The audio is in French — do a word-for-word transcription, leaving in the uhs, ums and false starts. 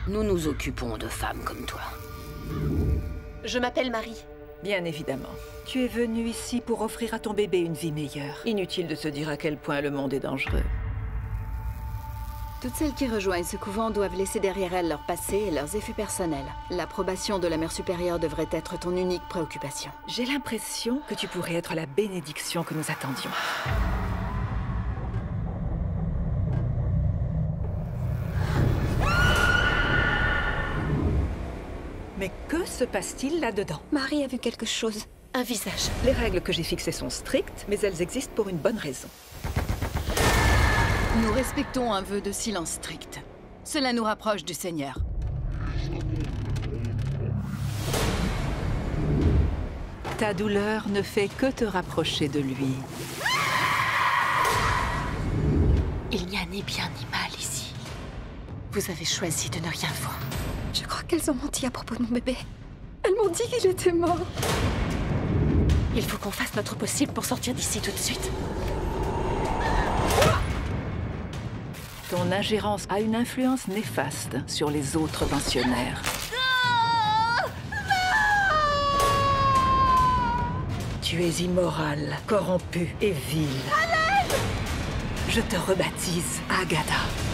Nous nous occupons de femmes comme toi. Je m'appelle Marie. Bien évidemment. Tu es venue ici pour offrir à ton bébé une vie meilleure. Inutile de se dire à quel point le monde est dangereux. Toutes celles qui rejoignent ce couvent doivent laisser derrière elles leur passé et leurs effets personnels. L'approbation de la mère supérieure devrait être ton unique préoccupation. J'ai l'impression que tu pourrais être la bénédiction que nous attendions. Mais que se passe-t-il là-dedans? Marie a vu quelque chose. Un visage. Les règles que j'ai fixées sont strictes, mais elles existent pour une bonne raison. Nous respectons un vœu de silence strict. Cela nous rapproche du Seigneur. Ta douleur ne fait que te rapprocher de lui. Il n'y a ni bien ni mal ici. Vous avez choisi de ne rien voir. Je crois qu'elles ont menti à propos de mon bébé. Elles m'ont dit qu'il était mort. Il faut qu'on fasse notre possible pour sortir d'ici tout de suite. Ton ingérence a une influence néfaste sur les autres pensionnaires. Tu es immorale, corrompue et vile. Je te rebaptise Agatha.